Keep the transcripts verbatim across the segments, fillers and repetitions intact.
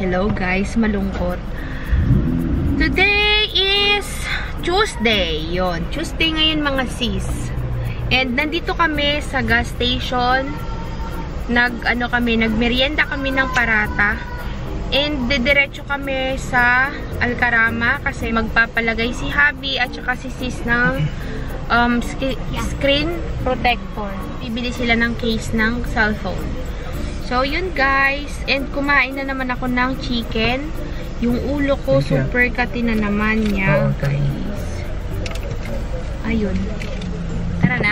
Hello guys, malungkot. Today is Tuesday. Yon, Tuesday ngayon mga sis. And nandito kami sa gas station. Nag ano kami, nagmerienda kami ng parata. And didiretso kami sa Alcarama kasi magpapalagay si Habi at saka si sis ng um, sk screen protector. Bibili sila ng case ng cellphone. So, yun guys. And kumain na naman ako ng chicken. Yung ulo ko, super kati na naman niya, guys. Ayun. Tara na.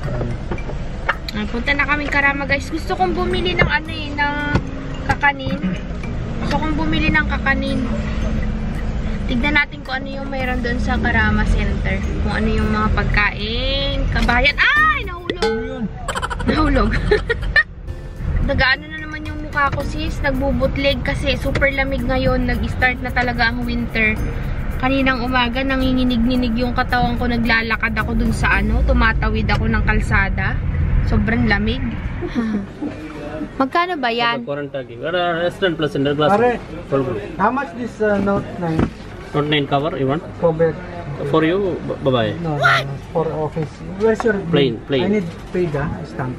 Punta na kaming Carama, guys. Gusto kong bumili ng ano eh, ng kakanin. Gusto kong bumili ng kakanin. Tignan natin kung ano yung mayroon doon sa Carama Center. Kung ano yung mga pagkain, kabayan. Ay! Nahulog! Nahulog. Nagaano na naman yung mukha ko sis, nagbubutlig kasi super lamig ngayon, nag-start na talaga ang winter. Kaninang umaga nanginginig-ninig yung katawan ko, naglalakad ako dun sa ano, tumatawid ako ng kalsada. Sobrang lamig. Magkano ba yan? Restaurant plus in the glass. How much this uh, Note nine? Note nine cover you want? Cover. For you, bye-bye. No, no, no, for office. Where's your plain, plain. I need paid ah, stamp.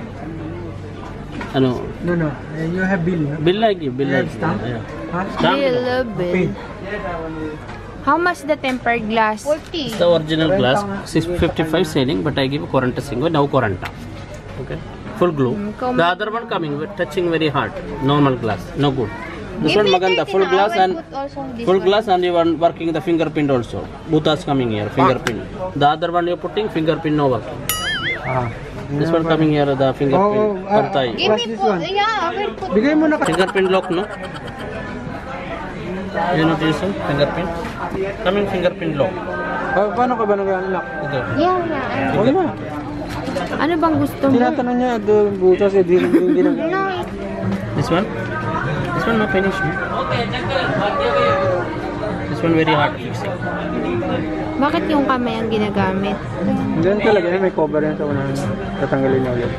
Ano? No, no. Uh, you have bill, no? Bill like you, bill You like have stamp? Yeah. Huh? Stamp? Bill, bill. Paid. How much the tempered glass? It's the original glass, six fifty-five selling, but I give quaranta single, now quaranta. Okay? Full glue. Mm, the other one coming, touching very hard. Normal glass, no good. This one maganda, full glass and full glass and you are working the fingerprint also. Butas coming here, fingerprint. The other one you putting fingerprint no working. Ah. This one coming here, the fingerprint. Oh, oh, uh, Give me po, yeah, I will put. Bigay mo na ka. Fingerprint lock, no? You know this one? Fingerprint? Coming fingerprint lock. Pa paano ka ba nag-unlock? Ito. Yeah, yeah. Okay na. Ano bang gusto mo? Tinatanong niya, doon butas, eh, di hindi na. This one? This one no finish. No? This one very hard fixing. Bakit yung kamay ang ginagamit? Ganun talaga, may cover yan sa unahan. Tatanggalin niya ulit.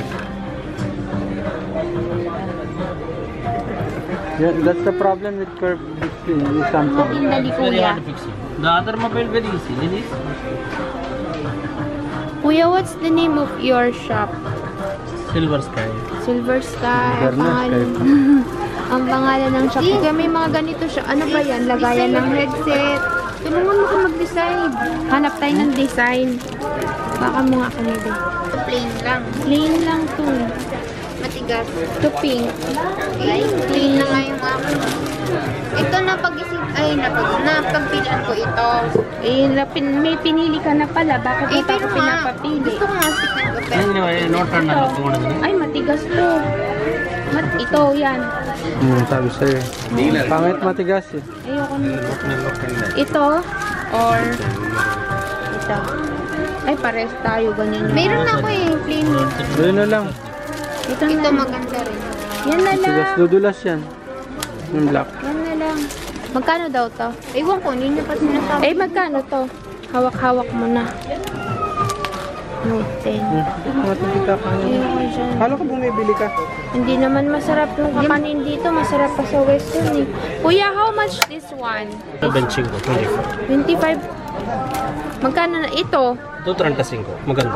Yeah, that's the problem with curve display with Samsung. Dali Very kuya. hard fixing. The other mobile very easy. This is Kuya, what's the name of your shop? Silver Sky. Silver Sky. Silver Ang pangalan, ang pangalan ng shop. Kaya may mga ganito siya. Ano ba yan? Lagayan ng headset. Tulungan mo ka mag-design. Hanap tayo ng design. Baka mo nga kami din. Plain lang. Plain lang to. Matigas. To pink. Ay, plain na nga yung ako. Ito na pag-isip, ay napag, napagpilian ko ito. Eh, napin, may pinili ka na pala. Bakit Eh, mo pa pero ako nga, pinapapili? gusto ko nga stick ko. Pero Anyway, no turn na lock mo na. Ay, matigas to. Mat ito, yan. Hmm, sabi sa'yo. Pangit matigas eh. Ayoko nito. Ito, or ito. Ay, pares tayo. Ganyan yung meron na ako eh, plain. Doon na lang. Ito, Ito na. maganda rin. Yan na lang. Matigas, dudulas yan. Yung black. Yan na lang. Magkano daw to? Ewan ko, hindi niya pa sinasabi. Eh, magkano to? Hawak-hawak mo na. No, ten. Hmm, matikita ka niya. Ayoko dyan. Kala ko bumibili ka. Hindi naman masarap yung kakanin dito. Masarap pa sa Western eh. Kuya, how much this one? Benching ko, twenty-five. twenty-five. Magkano na? Ito. Ito, thirty-five. Maganda.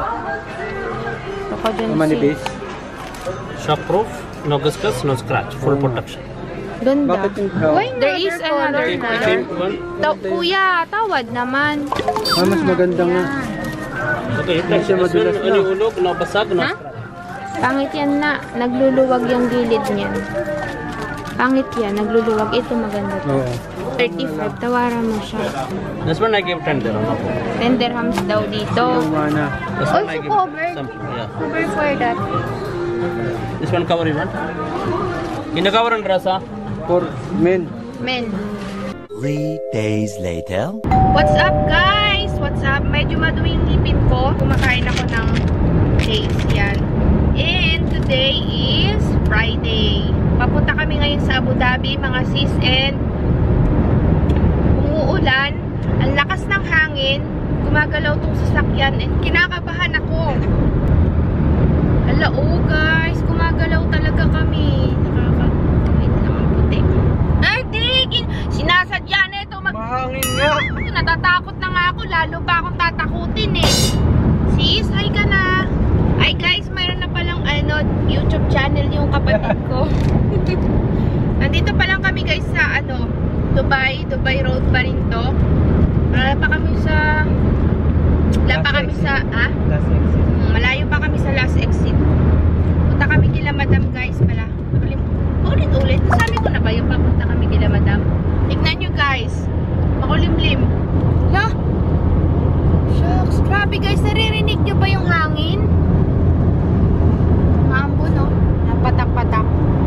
Ako dyan Manipis. Shockproof, no gasgas, no scratch. Full protection. Ganda. Bakit yung brown? Why There is another Okay, color. one. Ta kuya, tawad naman. Ah, mas maganda nga. Okay, Hindi siya madulas na. Ano ulog, no basag, no Ha? Pangit yan na. Nagluluwag yung gilid niyan. Pangit yan. Nagluluwag. Ito maganda to. Oo. thirty-five. Tawaran mo siya. This one I give ten dirham. ten dirhams daw dito. Yung mana. This one I Also give covered. something. Yeah. Cover for that. This one cover you want? Ina cover and dress, ah? For men. Men. Three days later. What's up guys? What's up? Medyo maduwing ngipin ko. Kumakain ako ng dates. Yan. And today is Friday. Papunta kami ngayon sa Abu Dhabi, mga sis, and umuulan. Ang lakas ng hangin. Gumagalaw tong sasakyan and kinakabahan ako. Hala, oh guys, gumagalaw talaga kami. Nakaka-wait lang ang puti. lalo pa akong tatakutin eh. Sis, hi ka na. Ay guys, mayroon na palang ano, YouTube channel yung kapatid ko. Nandito pa lang kami guys sa ano, Dubai, Dubai Road pa rin to. Wala pa kami sa wala pa kami sa ah? Last exit. Malayo pa kami sa last exit. Punta kami kila Madam guys pala. Ulit-ulit. Sabi ko na ba yung papunta kami kila Madam? Tignan nyo guys. Makulimlim. La! Shucks. Grabe guys. Naririnig nyo ba yung hangin? Maambo no? Napatak-patak.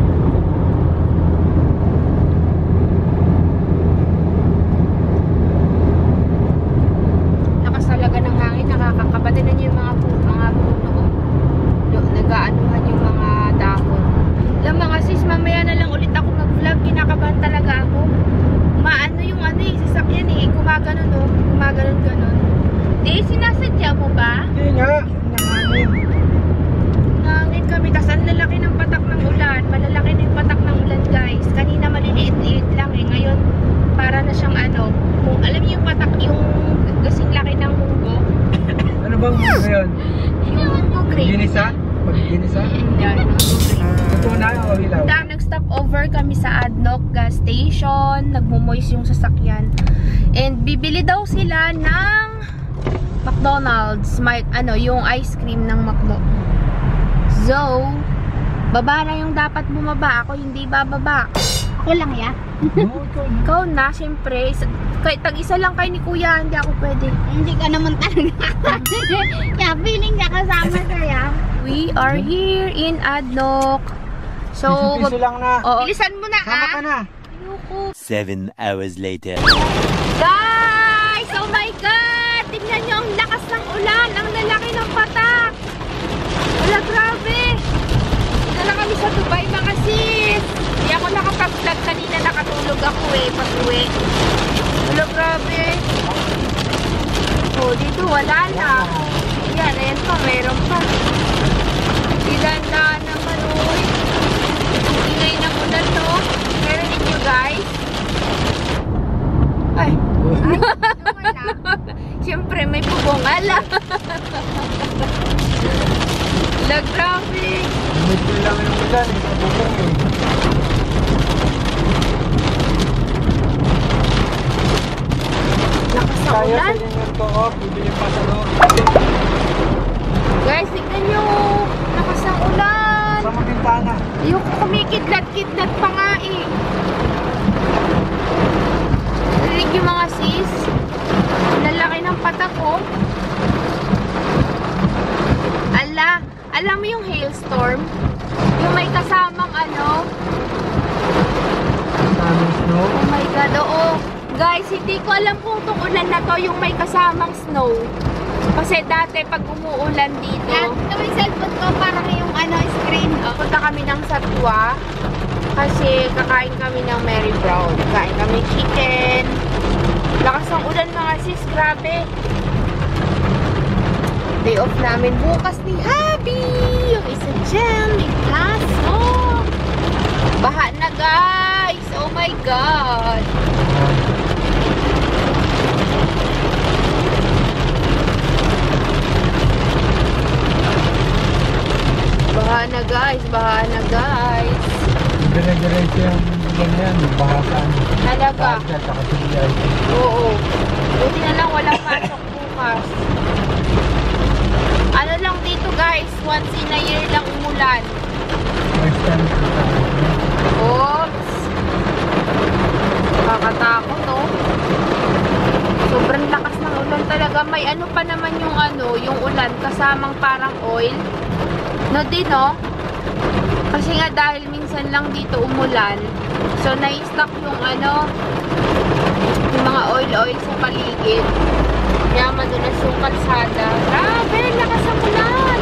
Lakas talaga ng hangin. Nakakakabatan na nyo yung mga puno. Mga puno. Nag-aanuhan yung mga dahon. Lang mga sis, mamaya na lang ulit ako mag-vlog. Kinakabahan talaga ako. Maano yung ano eh, sasakyan eh. Gumaganon no? Gumaganon-ganon. Di, sinasadya mo ba? Hindi nga. Nangangin. Nangangin kami. Tas ang lalaki ng patak ng ulan. Malalaki na yung patak ng ulan guys. Kanina maliliit-liit lang eh. Ngayon, para na siyang ano. Kung alam niyo yung patak, yung gasing laki ng munggo. Ano bang munggo yun? Yung munggo green. Ginisa? Pag-ginisa? Hindi, ano, munggo green. Ito na o ilaw? Dam, nag-stop over kami sa Adnoc gas station. Nagmumoist yung sasakyan. And bibili daw sila ng McDonald's. May, ano, yung ice cream ng McDo. So, baba na yung dapat bumaba. Ako hindi bababa. Ako lang ya. Oo, ikaw na. Ikaw na, syempre. Kahit tag-isa lang kay ni Kuya, hindi ako pwede. Hindi ka naman talaga. Kaya feeling ka kasama kaya. We are here in Adnoc. So, Piso-piso lang na. Oo. Bilisan mo na Sama ah. ka na. Ayoko. Seven hours later. Guys! Oh my God! Tingnan nyo ang lakas ng ulan. Ang lalaki ng patak. Wala, grabe. Dala kami sa Dubai mga sis. Hindi ako nakapag-vlog kanina. Nakatulog ako eh. Pag-uwi. Wala, grabe. Oh, dito wala na. Yan, ayan pa. Meron pa. Ilanda naman oh. Ingay ng ulan to. Meron ninyo guys. Ay. Siyempre may bubong ala. La, grabe. May kailangan ng ulan. Bubong eh. Lakas ng Kaya ulan. sa inyo ito o. Bibili pa sa loob. Guys, tignan nyo. Lakas ng ulan. Sa mga bintana. Yung kumikidlat-kidlat pa nga eh. Rinig yung mga sis. Lalaki ng patak ko. Ala, alam mo yung hailstorm? Yung may kasamang ano? Maraming snow. Oh my God, oo. Guys, hindi ko alam kung itong ulan na to yung may kasamang snow. Kasi dati pag umuulan dito, Yan, ito yung cellphone ko parang yung ano, screen. punta kami ng Satwa kasi kakain kami ng Mary Brown. Kakain kami chicken. Lakas ng ulan mga sis, grabe. Day off namin bukas ni Happy. Yung isa dyan, may kaso. Baha na guys. Oh my God. Baha na guys, baha na guys. Dire-diretso yung ulan na yan. Bahasan. Talaga. At saka siyay. Oo. Buti na lang walang pasok bukas. Ano lang dito guys, once in a year lang umulan. First time ko sa Oops. Nakakatakot no? Sobrang lakas ng ulan talaga. May ano pa naman yung ano, yung ulan kasamang parang oil. No din no? Kasi nga dahil minsan lang dito umulan, so na-stock yung ano, yung mga oil-oil sa paligid. Kaya madulas yung kalsada. Grabe, lakas ang ulan!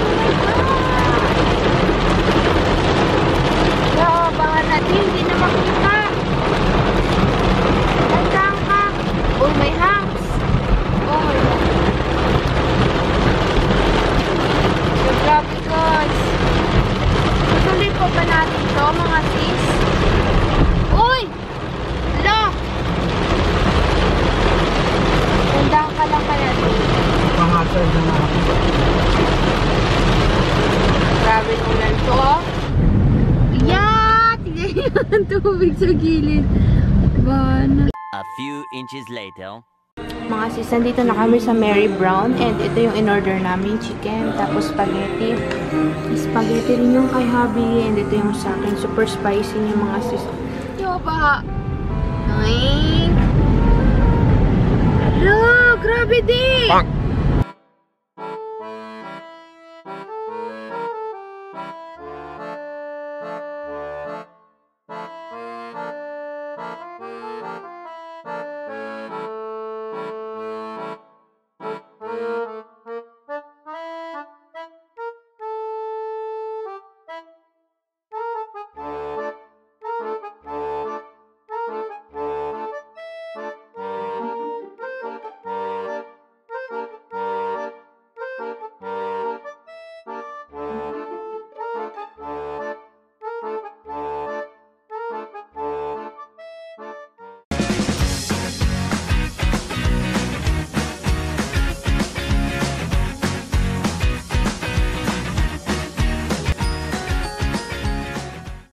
Oh my God! So, baka natin, hindi na makita. Tandaan ka. Oh, may hangs. Oh my God. So, grabe guys. Tuloy po ba natin to mga sis? Uy! Hala! Tandaan ka lang kaya. tubig sa gilid. Bana. A few inches later. Mga sis, nandito na kami sa Mary Brown and ito yung in-order namin, chicken, tapos spaghetti. Spaghetti rin yung kay hubby and ito yung sa akin. Super spicy yung mga sis. Yo pa! Ay! Hello! Grabe din!